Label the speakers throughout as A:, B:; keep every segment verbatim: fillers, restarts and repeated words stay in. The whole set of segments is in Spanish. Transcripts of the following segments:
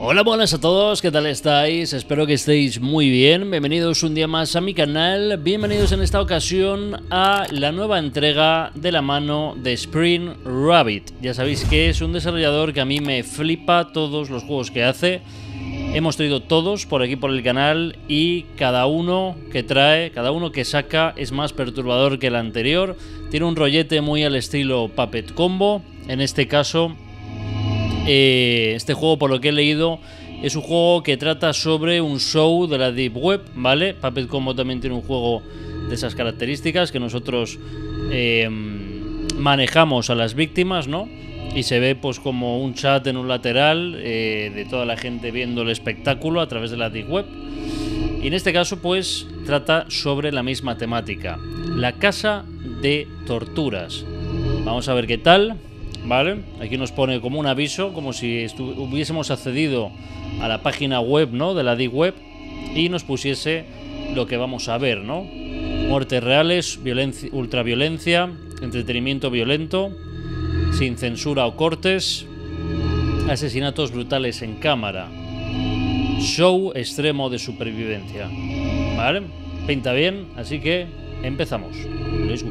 A: Hola, buenas a todos, ¿qué tal estáis? Espero que estéis muy bien. Bienvenidos un día más a mi canal. Bienvenidos en esta ocasión a la nueva entrega de la mano de Spring Rabbit. Ya sabéis que es un desarrollador que a mí me flipa todos los juegos que hace. Hemos traído todos por aquí por el canal y cada uno que trae, cada uno que saca es más perturbador que el anterior. Tiene un rollete muy al estilo Puppet Combo. En este caso... Eh, este juego, por lo que he leído, es un juego que trata sobre un show de la Deep Web, ¿vale? Puppet Combo también tiene un juego de esas características que nosotros eh, manejamos a las víctimas, ¿no? Y se ve pues como un chat en un lateral eh, de toda la gente viendo el espectáculo a través de la Deep Web. Y en este caso pues trata sobre la misma temática, la casa de torturas. Vamos a ver qué tal. Vale, aquí nos pone como un aviso, como si hubiésemos accedido a la página web, ¿no? De la Deep Web y nos pusiese lo que vamos a ver, ¿no? Muertes reales, violencia, ultraviolencia, entretenimiento violento, sin censura o cortes, asesinatos brutales en cámara, show extremo de supervivencia. Vale, pinta bien, así que empezamos. Let's go.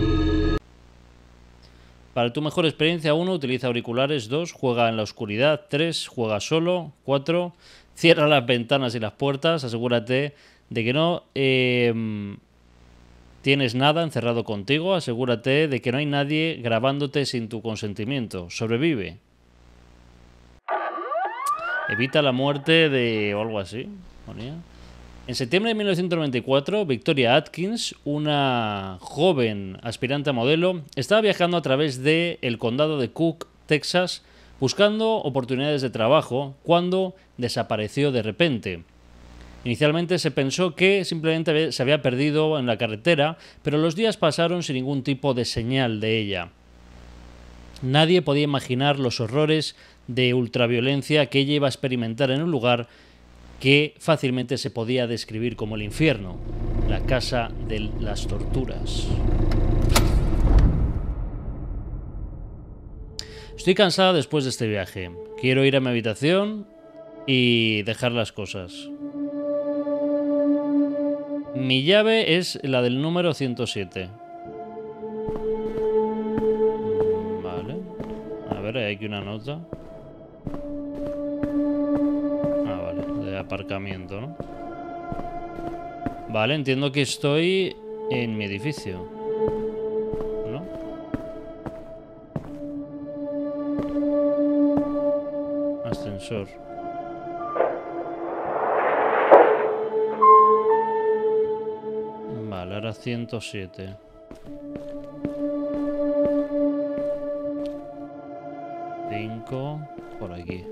A: Para tu mejor experiencia, uno, utiliza auriculares, dos, juega en la oscuridad, tres, juega solo, cuatro, cierra las ventanas y las puertas, asegúrate de que no eh, tienes nada encerrado contigo, asegúrate de que no hay nadie grabándote sin tu consentimiento, sobrevive. Evita la muerte de... o algo así, ponía. En septiembre de mil novecientos noventa y cuatro, Victoria Atkins, una joven aspirante a modelo, estaba viajando a través del condado de Cook, Texas, buscando oportunidades de trabajo, cuando desapareció de repente. Inicialmente se pensó que simplemente se había perdido en la carretera, pero los días pasaron sin ningún tipo de señal de ella. Nadie podía imaginar los horrores de ultraviolencia que ella iba a experimentar en un lugar que fácilmente se podía describir como el infierno, la casa de las torturas. Estoy cansada después de este viaje. Quiero ir a mi habitación y dejar las cosas. Mi llave es la del número ciento siete. Vale. A ver, hay aquí una nota. Aparcamiento, ¿no? Vale, entiendo que estoy en mi edificio, ¿no? Ascensor. Vale, ahora ciento siete. cinco por aquí.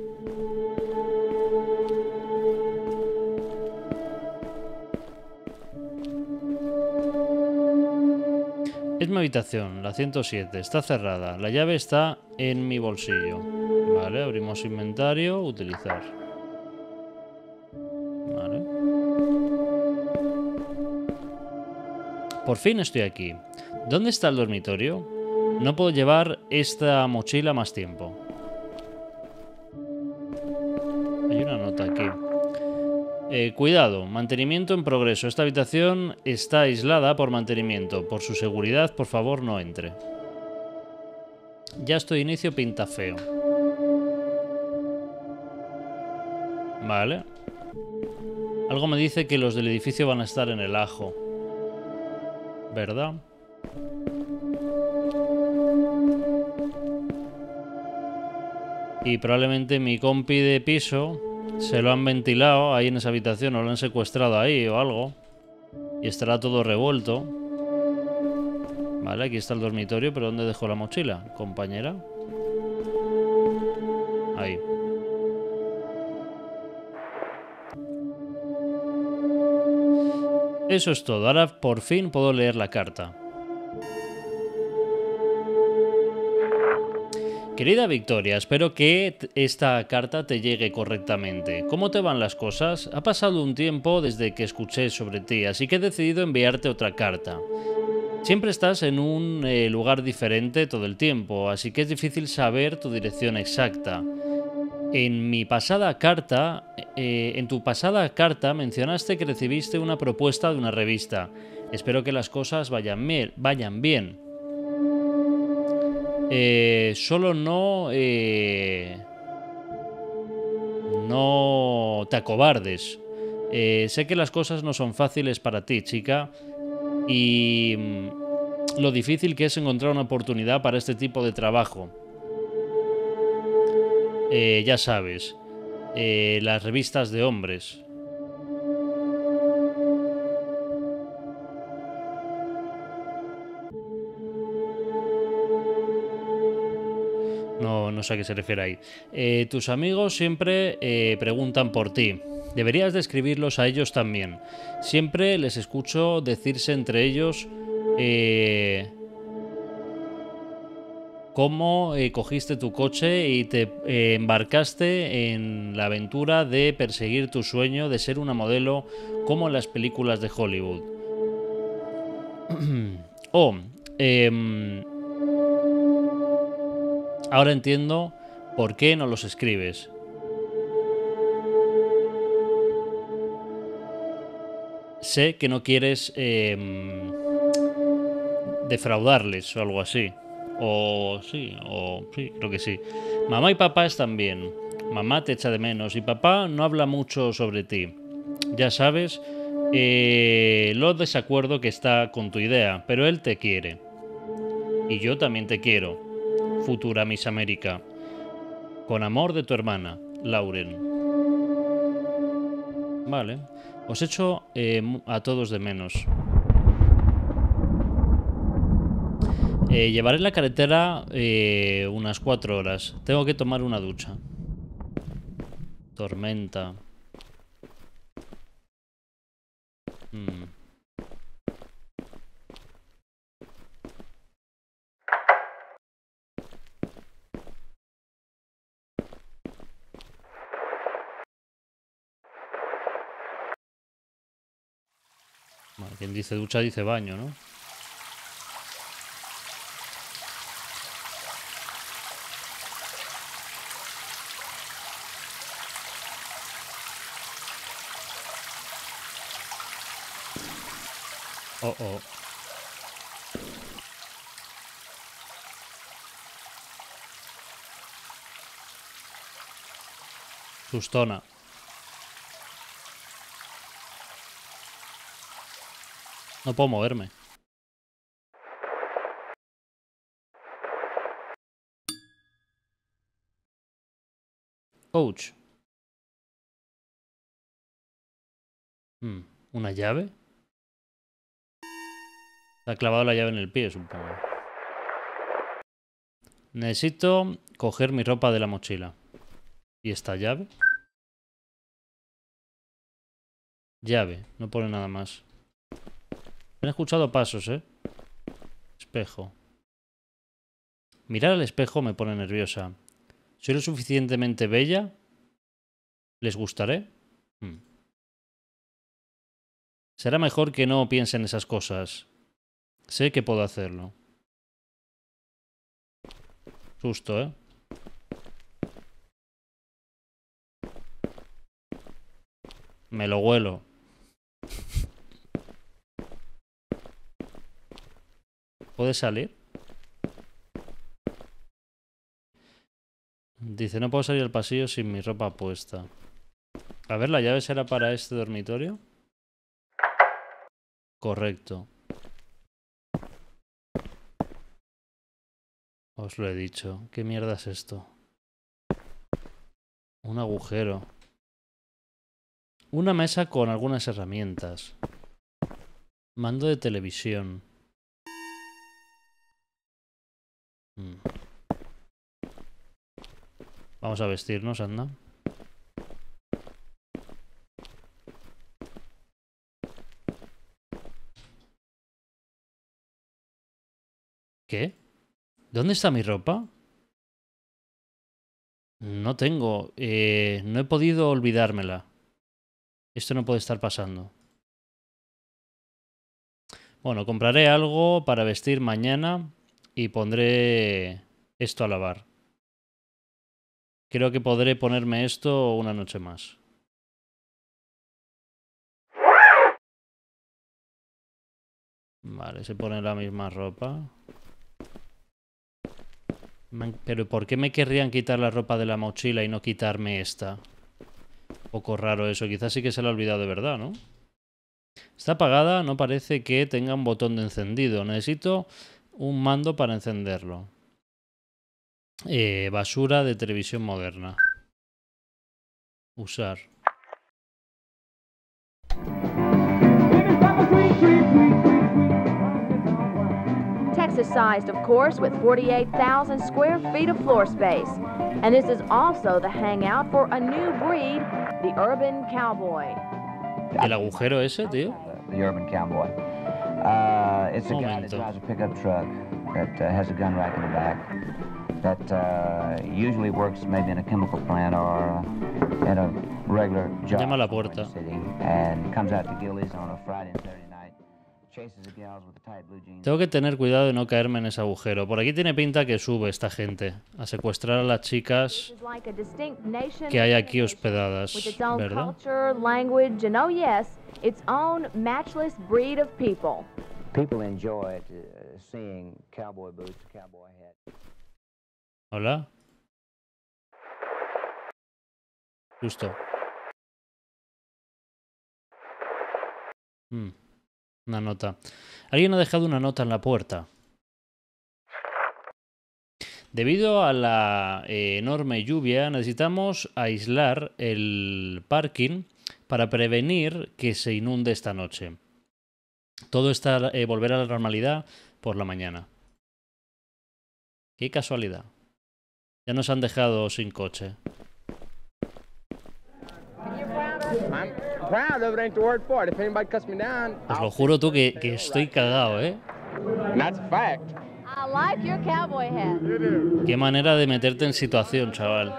A: Es mi habitación, la ciento siete, está cerrada, la llave está en mi bolsillo. Vale, abrimos inventario, utilizar. Vale. Por fin estoy aquí. ¿Dónde está el dormitorio? No puedo llevar esta mochila más tiempo. Hay una nota aquí. Eh, cuidado, mantenimiento en progreso. Esta habitación está aislada por mantenimiento. Por su seguridad, por favor, no entre. Ya estoy inicio, pinta feo. Vale. Algo me dice que los del edificio van a estar en el ajo. ¿Verdad? Y probablemente mi compi de piso... se lo han ventilado ahí en esa habitación o lo han secuestrado ahí o algo. Y estará todo revuelto. Vale, aquí está el dormitorio, pero ¿dónde dejó la mochila, compañera? Ahí. Eso es todo. Ahora por fin puedo leer la carta. Querida Victoria, espero que esta carta te llegue correctamente. ¿Cómo te van las cosas? Ha pasado un tiempo desde que escuché sobre ti, así que he decidido enviarte otra carta. Siempre estás en un eh, lugar diferente todo el tiempo, así que es difícil saber tu dirección exacta. En mi pasada carta, eh, en tu pasada carta mencionaste que recibiste una propuesta de una revista. Espero que las cosas vayan bien. Vayan bien. Eh, solo no... Eh, no te acobardes. Eh, sé que las cosas no son fáciles para ti, chica. Y mm, lo difícil que es encontrar una oportunidad para este tipo de trabajo. Eh, ya sabes, eh, las revistas de hombres. No, no sé a qué se refiere ahí. Eh, tus amigos siempre eh, preguntan por ti. Deberías describirlos a ellos también. Siempre les escucho decirse entre ellos eh, cómo eh, cogiste tu coche y te eh, embarcaste en la aventura de perseguir tu sueño de ser una modelo como en las películas de Hollywood. Oh, eh, ahora entiendo por qué no los escribes. Sé que no quieres eh, defraudarles o algo así. O sí, o sí, creo que sí. Mamá y papá están bien. Mamá te echa de menos y papá no habla mucho sobre ti. Ya sabes eh, lo desacuerdo que está con tu idea, pero él te quiere. Y yo también te quiero, futura Miss América. Con amor de tu hermana, Lauren. Vale. Os echo eh, a todos de menos. Eh, llevaré la carretera eh, unas cuatro horas. Tengo que tomar una ducha. Tormenta. Hmm. Bueno, quien dice ducha dice baño, ¿no? Oh, oh. Sustona. No puedo moverme. Ouch. Hmm. ¿Una llave? Se ha clavado la llave en el pie, supongo. Necesito coger mi ropa de la mochila. ¿Y esta llave? Llave. No pone nada más. He escuchado pasos, ¿eh? Espejo. Mirar al espejo me pone nerviosa. ¿Soy lo suficientemente bella? ¿Les gustaré? Hmm. Será mejor que no piense en esas cosas. Sé que puedo hacerlo. Susto, ¿eh? Me lo huelo. ¿Puede salir? Dice, no puedo salir al pasillo sin mi ropa puesta. A ver, ¿la llave será para este dormitorio? Correcto. Os lo he dicho. ¿Qué mierda es esto? Un agujero. Una mesa con algunas herramientas. Mando de televisión. Hmm. Vamos a vestirnos, anda. ¿Qué? ¿Dónde está mi ropa? No tengo. Eh, no he podido olvidármela. Esto no puede estar pasando. Bueno, compraré algo para vestir mañana y pondré esto a lavar. Creo que podré ponerme esto una noche más. Vale, se pone la misma ropa. Pero ¿por qué me querrían quitar la ropa de la mochila y no quitarme esta? Un poco raro eso. Quizás sí que se la ha olvidado de verdad, ¿no? Está apagada, no parece que tenga un botón de encendido. Necesito un mando para encenderlo. Eh, basura de televisión moderna. Usar.
B: Texas-sized, of course, with forty-eight thousand square feet of floor space. And this is also the hangout for a new breed, the urban cowboy.
A: ¿El agujero ese, tío?
C: The urban cowboy. Uh, it's a guy that drives a pickup truck that uh, has a gun rack in the back. That uh, usually works maybe in a chemical plant or uh, at a regular job.
A: Llama a la puerta.
C: And comes out to Gillies on a Friday and Saturday night.
A: Tengo que tener cuidado de no caerme en ese agujero. Por aquí tiene pinta que sube esta gente a secuestrar a las chicas que hay aquí hospedadas, ¿verdad? Hola. Justo. Hmm. Una nota. Alguien ha dejado una nota en la puerta. Debido a la eh, enorme lluvia, necesitamos aislar el parking para prevenir que se inunde esta noche. Todo está eh, volver a la normalidad por la mañana. Qué casualidad. Ya nos han dejado sin coche. Os lo juro tú que, que estoy cagado, ¿eh? Qué manera de meterte en situación, chaval.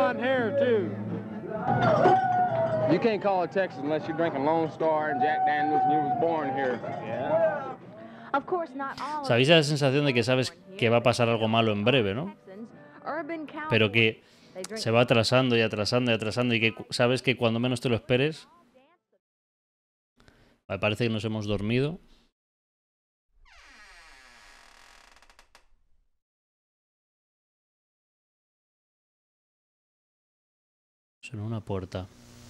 A: Sabéis la sensación de que sabes que va a pasar algo malo en breve, ¿no? Pero que se va atrasando y atrasando y atrasando y que sabes que cuando menos te lo esperes... Me parece que nos hemos dormido. Suena una puerta.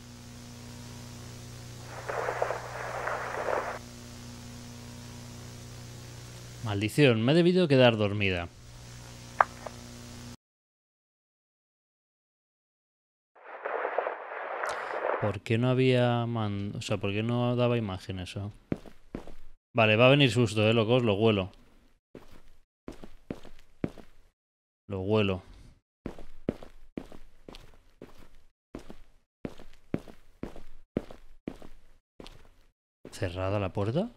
A: Maldición, me he debido quedar dormida. ¿Por qué no había mando? O sea, ¿por qué no daba imagen eso? Vale, va a venir susto, eh, locos, lo huelo. Lo huelo. ¿Cerrada la puerta?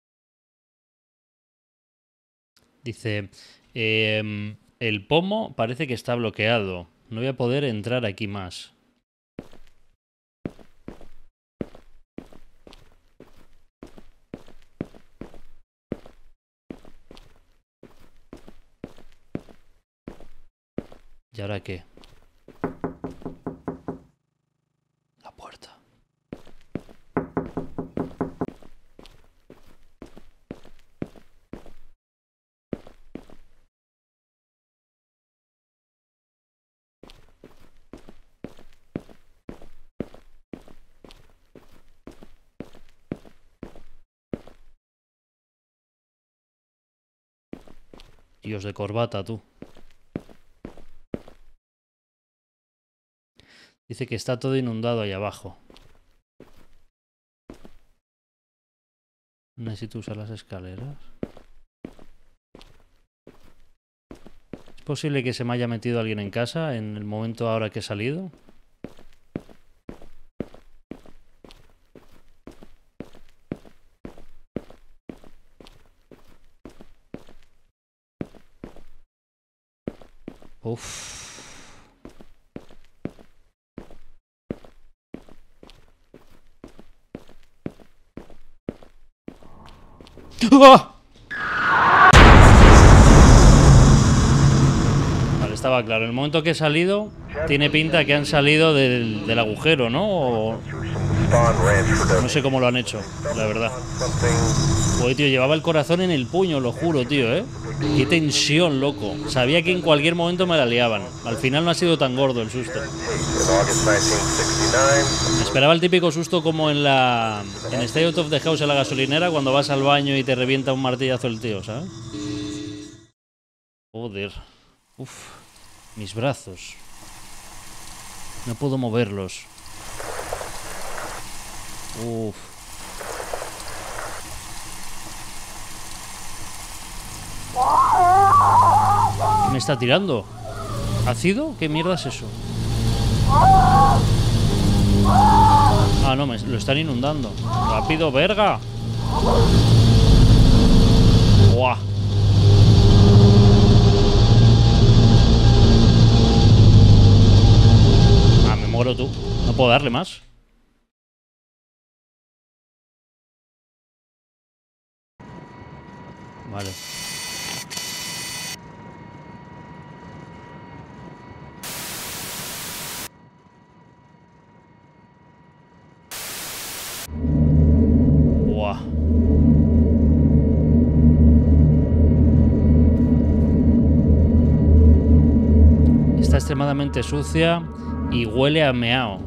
A: Dice, eh, el pomo parece que está bloqueado. No voy a poder entrar aquí más. ¿Y ahora qué? La puerta. Dios de corbata, tú. Dice que está todo inundado ahí abajo. Necesito usar las escaleras. ¿Es posible que se me haya metido alguien en casa en el momento ahora que he salido? Uff. ¡Ah! Vale, estaba estaba claro. En el momento que he salido, tiene pinta que han salido del, del agujero, ¿no? O... no sé cómo lo han hecho, la verdad. Joder, tío, llevaba el corazón en el puño, lo juro, tío, ¿eh? Qué tensión, loco. Sabía que en cualquier momento me la liaban. Al final no ha sido tan gordo el susto. Me esperaba el típico susto como en la... en Stay Out of the House en la gasolinera, cuando vas al baño y te revienta un martillazo el tío, ¿sabes? Joder. Uf. Mis brazos. No puedo moverlos. Uf. ¿Qué me está tirando? ¿Ácido? ¿Qué mierda es eso? Ah, no, me lo están inundando. ¡Rápido, verga! ¡Buah! Ah, me muero tú. No puedo darle más. Vale. Buah. Está extremadamente sucia y huele a meao.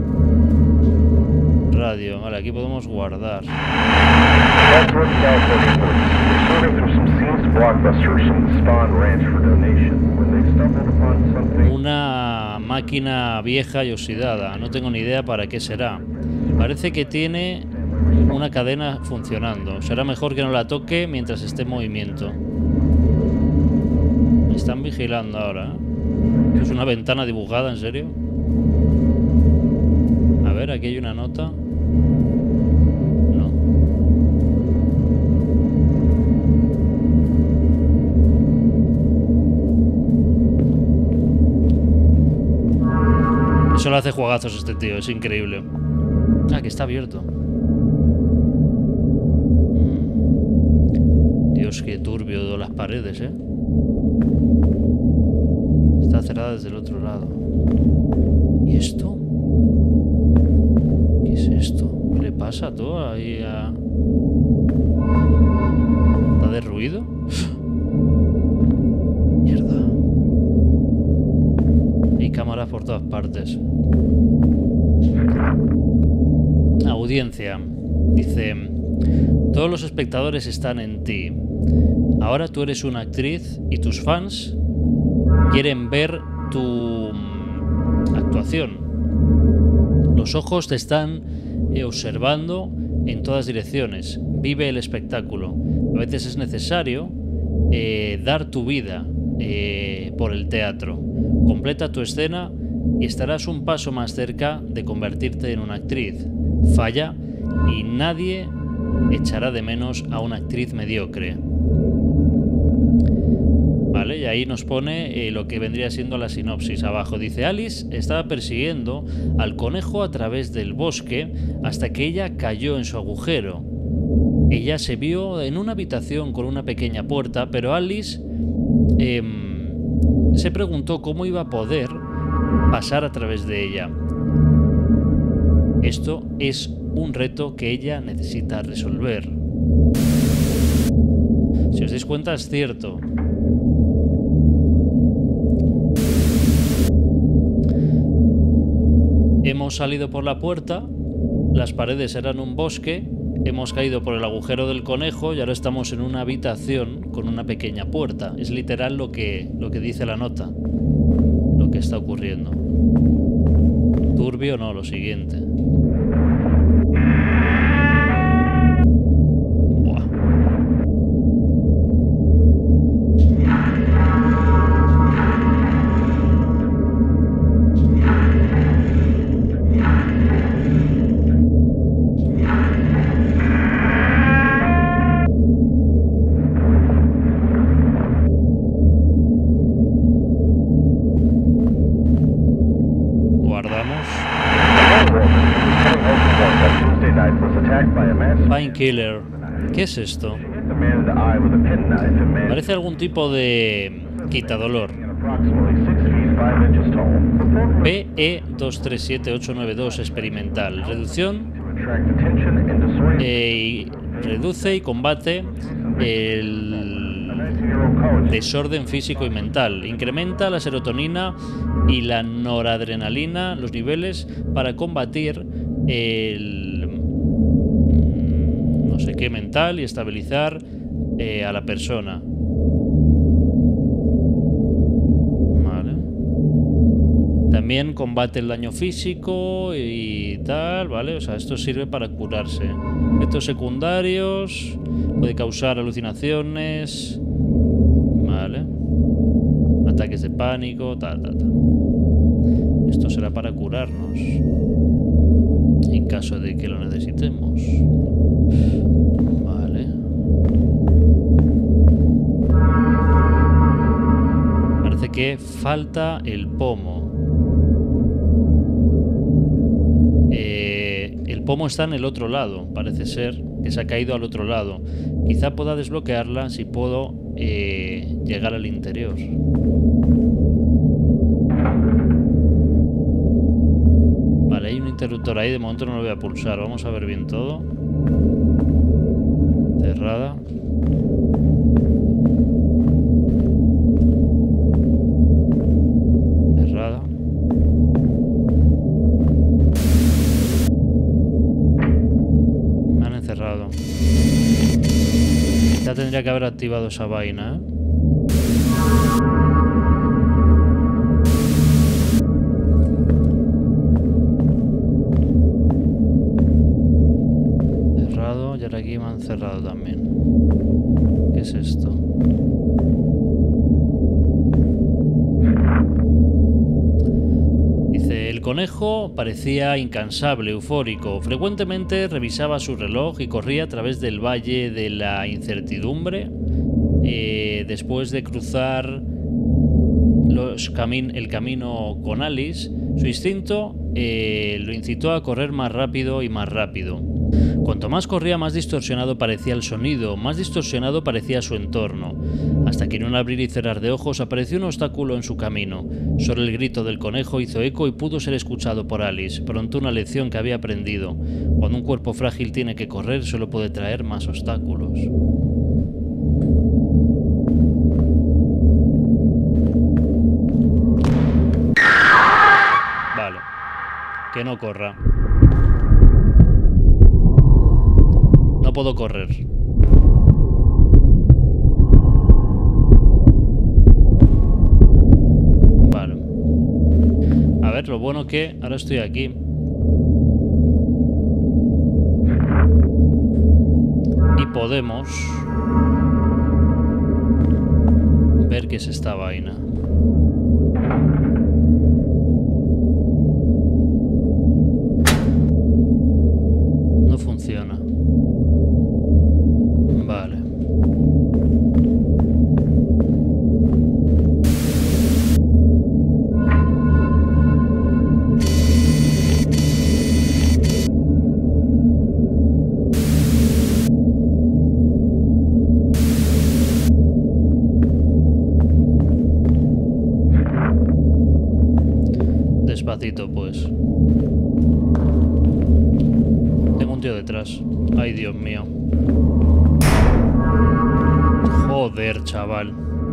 A: Radio. Vale, aquí podemos guardar. Una máquina vieja y oxidada. No tengo ni idea para qué será. Parece que tiene una cadena funcionando. Será mejor que no la toque mientras esté en movimiento. Me están vigilando ahora, ¿eh? ¿Es una ventana dibujada, en serio? A ver, aquí hay una nota. No. Eso lo hace juegazos este tío, es increíble. Ah, que está abierto. Dios, qué turbio de las paredes, ¿eh? Está cerrada desde el otro lado. ¿Y esto? ¿Qué es esto? ¿Qué le pasa a todo ahí a...? ¿Está derruido? Mierda. Hay cámaras por todas partes. Audiencia. Dice: todos los espectadores están en ti. Ahora tú eres una actriz y tus fans quieren ver tu actuación. Los ojos te están observando en todas direcciones. Vive el espectáculo. A veces es necesario eh, dar tu vida eh, por el teatro. Completa tu escena y estarás un paso más cerca de convertirte en una actriz. Falla y nadie echará de menos a una actriz mediocre. Vale, y ahí nos pone eh, lo que vendría siendo la sinopsis abajo. Dice: Alice estaba persiguiendo al conejo a través del bosque hasta que ella cayó en su agujero. Ella se vio en una habitación con una pequeña puerta, pero Alice eh, se preguntó cómo iba a poder pasar a través de ella. Esto es un reto que ella necesita resolver. Si os dais cuenta, es cierto. Hemos salido por la puerta, las paredes eran un bosque, hemos caído por el agujero del conejo y ahora estamos en una habitación con una pequeña puerta. Es literal lo que, lo que dice la nota, lo que está ocurriendo. Turbio no, lo siguiente. Painkiller. ¿Qué es esto? Parece algún tipo de quitadolor. P E dos tres siete ocho nueve dos experimental. Reducción. Eh, reduce y combate el desorden físico y mental. Incrementa la serotonina y la noradrenalina, los niveles, para combatir el no sé qué mental y estabilizar eh, a la persona. Vale. También combate el daño físico y tal, ¿vale? O sea, esto sirve para curarse. Efectos secundarios, puede causar alucinaciones, ¿vale? Ataques de pánico, tal, tal, tal. Esto será para curarnos en caso de que lo necesitemos. Vale. Parece que falta el pomo. Eh, el pomo está en el otro lado. Parece ser que se ha caído al otro lado. Quizá pueda desbloquearla si puedo eh, llegar al interior. Vale, hay un interruptor ahí. De momento no lo voy a pulsar. Vamos a ver bien todo. Cerrada. Cerrada. Me han encerrado. Ya tendría que haber activado esa vaina, ¿eh? Cerrado, y ahora aquí me han cerrado también. ¿Qué es esto? Dice, el conejo parecía incansable, eufórico. Frecuentemente revisaba su reloj y corría a través del valle de la incertidumbre. Eh, después de cruzar los camin el camino con Alice, su instinto eh, lo incitó a correr más rápido y más rápido. Cuanto más corría, más distorsionado parecía el sonido, más distorsionado parecía su entorno, hasta que en un abrir y cerrar de ojos apareció un obstáculo en su camino. Solo el grito del conejo hizo eco y pudo ser escuchado por Alice. Pronto una lección que había aprendido. Cuando un cuerpo frágil tiene que correr, solo puede traer más obstáculos. Vale. Que no corra. No puedo correr. Vale. A ver, lo bueno que ahora estoy aquí. Y podemos ver qué es esta vaina. No funciona. Vale. Despacito, pues. Tengo un tío detrás. Ay, Dios mío. Joder, chaval.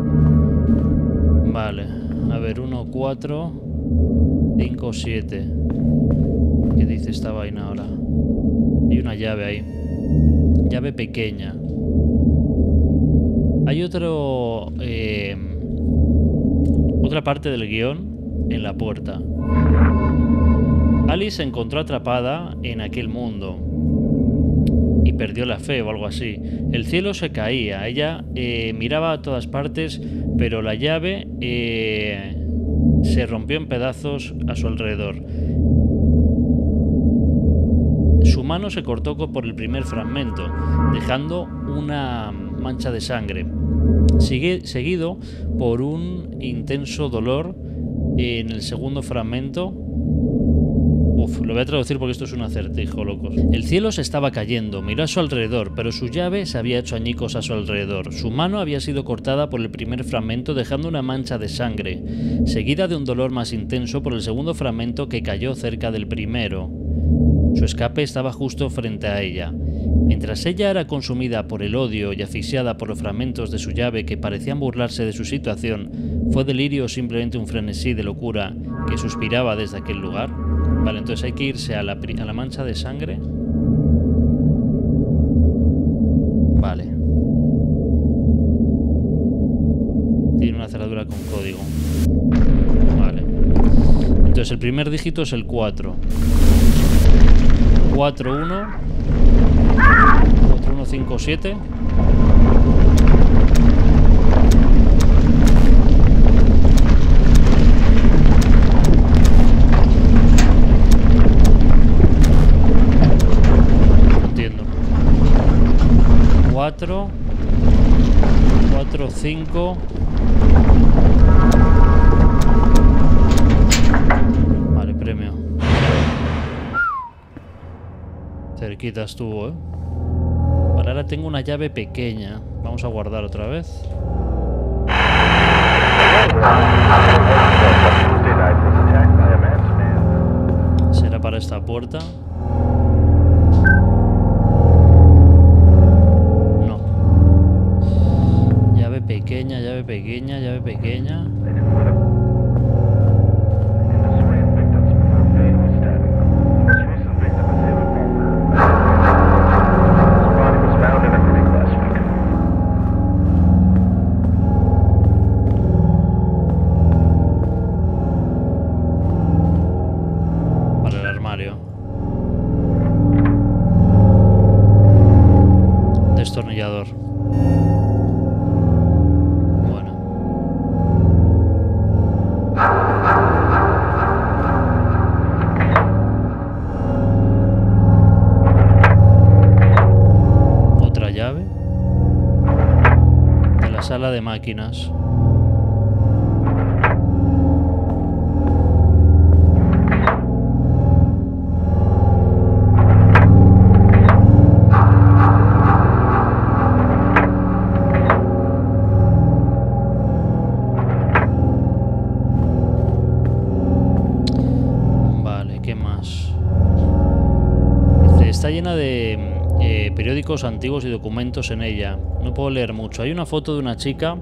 A: Vale. A ver, uno, cuatro, cinco, siete. ¿Qué dice esta vaina ahora? Hay una llave ahí. Llave pequeña. Hay otro... Eh, otra parte del guión en la puerta. Alice se encontró atrapada en aquel mundo y perdió la fe o algo así. El cielo se caía, ella eh, miraba a todas partes, pero la llave eh, se rompió en pedazos a su alrededor. Su mano se cortó por el primer fragmento, dejando una mancha de sangre, sigue, seguido por un intenso dolor en el segundo fragmento. Uf, lo voy a traducir porque esto es un acertijo, locos. El cielo se estaba cayendo, miró a su alrededor, pero su llave se había hecho añicos a su alrededor. Su mano había sido cortada por el primer fragmento, dejando una mancha de sangre, seguida de un dolor más intenso por el segundo fragmento que cayó cerca del primero. Su escape estaba justo frente a ella. Mientras ella era consumida por el odio y asfixiada por los fragmentos de su llave que parecían burlarse de su situación, ¿fue delirio o simplemente un frenesí de locura que suspiraba desde aquel lugar? Vale, entonces hay que irse a la, a la mancha de sangre. Vale. Tiene una cerradura con código. Vale. Entonces el primer dígito es el cuatro. cuatro uno. cuatro uno cinco siete. cuatro, cuatro, cinco. Vale, premio. Cerquita estuvo, ¿eh? Vale, ahora tengo una llave pequeña. Vamos a guardar otra vez. Será para esta puerta. Pequeña, llave pequeña, llave pequeña. Para el armario. Destornillador. Sala de máquinas. Vale, ¿qué más? Dice, está llena de eh, periódicos antiguos y documentos en ella. No puedo leer mucho. Hay una foto de una chica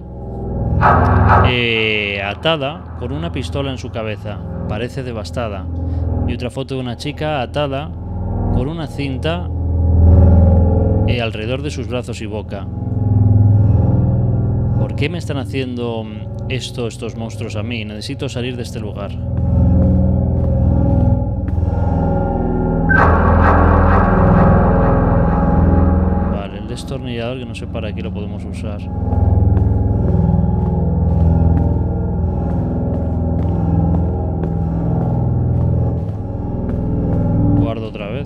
A: eh, atada con una pistola en su cabeza. Parece devastada. Y otra foto de una chica atada con una cinta eh, alrededor de sus brazos y boca. ¿Por qué me están haciendo esto estos monstruos a mí? Necesito salir de este lugar. Destornillador que no sé para qué lo podemos usar. Guardo otra vez.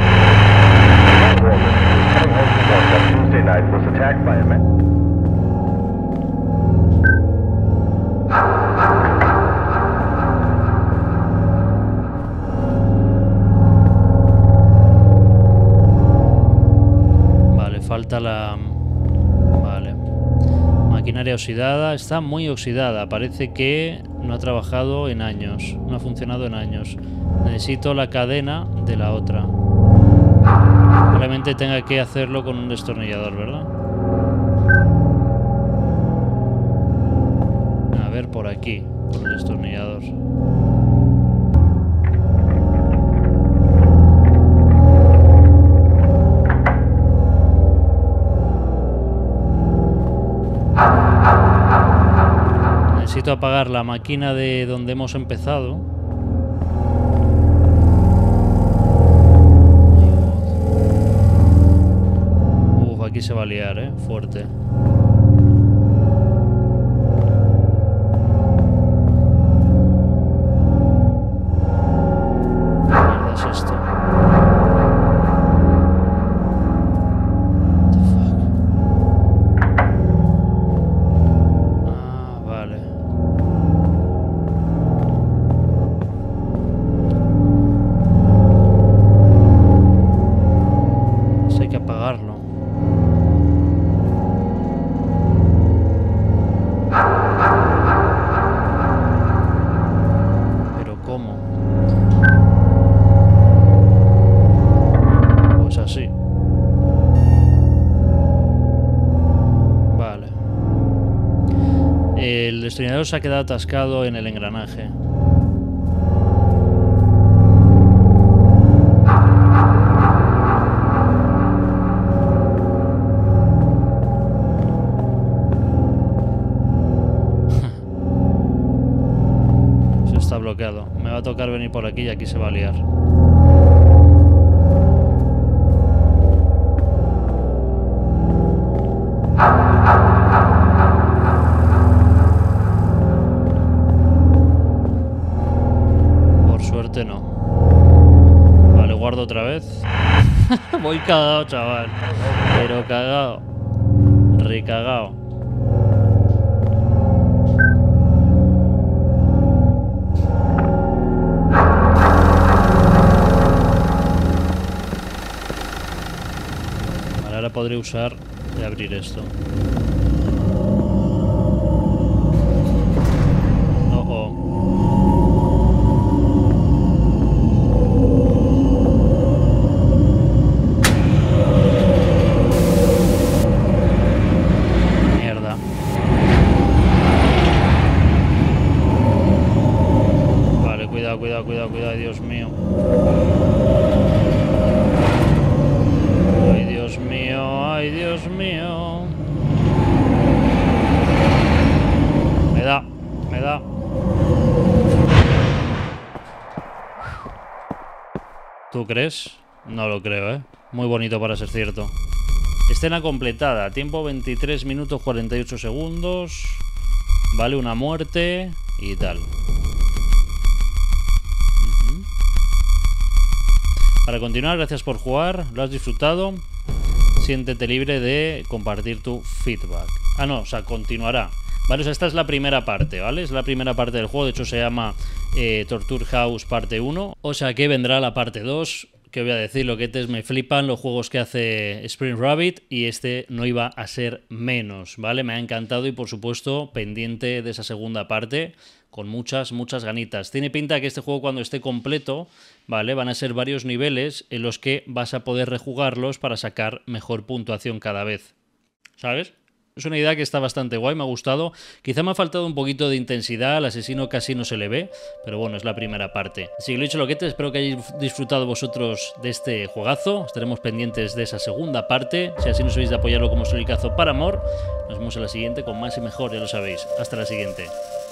A: Falta la... Vale. Maquinaria oxidada. Está muy oxidada. Parece que no ha trabajado en años. No ha funcionado en años. Necesito la cadena de la otra. Probablemente tenga que hacerlo con un destornillador, ¿verdad? A ver, por aquí. Con el destornillador. Necesito apagar la máquina de donde hemos empezado. Uf, aquí se va a liar, eh, fuerte. ¿Qué mierda es esto? destornillador se ha quedado atascado en el engranaje. Eso está bloqueado. Me va a tocar venir por aquí y aquí se va a liar. No. Vale, guardo otra vez. Voy cagado, chaval. Pero cagado. Recagado. Vale, ahora podré usar y abrir esto. Oh, oh. Cuidado, cuidado, cuidado, ay, Dios mío. Ay, Dios mío, ay, Dios mío. Me da, me da. ¿Tú crees? No lo creo, ¿eh? Muy bonito para ser cierto. Escena completada. Tiempo veintitrés minutos cuarenta y ocho segundos. Vale, una muerte y tal. Para continuar, gracias por jugar, lo has disfrutado, siéntete libre de compartir tu feedback. Ah, no, o sea, continuará. Vale, o sea, esta es la primera parte, ¿vale? Es la primera parte del juego, de hecho se llama eh, Torture House parte uno. O sea que vendrá la parte dos, que voy a decir, lo que te me flipan los juegos que hace Spring Rabbit y este no iba a ser menos, ¿vale? Me ha encantado y por supuesto pendiente de esa segunda parte. Con muchas, muchas ganitas. Tiene pinta que este juego cuando esté completo, ¿vale? Van a ser varios niveles en los que vas a poder rejugarlos para sacar mejor puntuación cada vez. ¿Sabes? Es una idea que está bastante guay, me ha gustado. Quizá me ha faltado un poquito de intensidad, al asesino casi no se le ve, pero bueno, es la primera parte. Así que lo dicho, loquetes, espero que hayáis disfrutado vosotros de este juegazo. Estaremos pendientes de esa segunda parte. Si así no sois de apoyarlo como Solicazo para amor, nos vemos en la siguiente con más y mejor, ya lo sabéis. Hasta la siguiente.